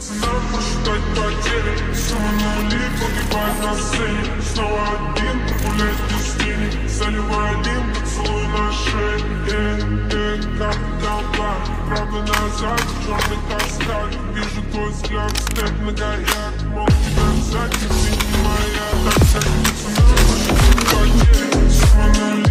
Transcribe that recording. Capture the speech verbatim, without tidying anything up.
пацанам посчитать потери. Сумма нули погибает на сцене. Снова один, прогуляюсь без тени. Заливаю лим, поцелуй на шее. Э, э, как толпа, правда назад, черный каскад. Вижу твой взгляд, степ на гаяк. Мог тебя взять, но ты не моя. Так сказать, пацанам посчитать потери. Сумма нули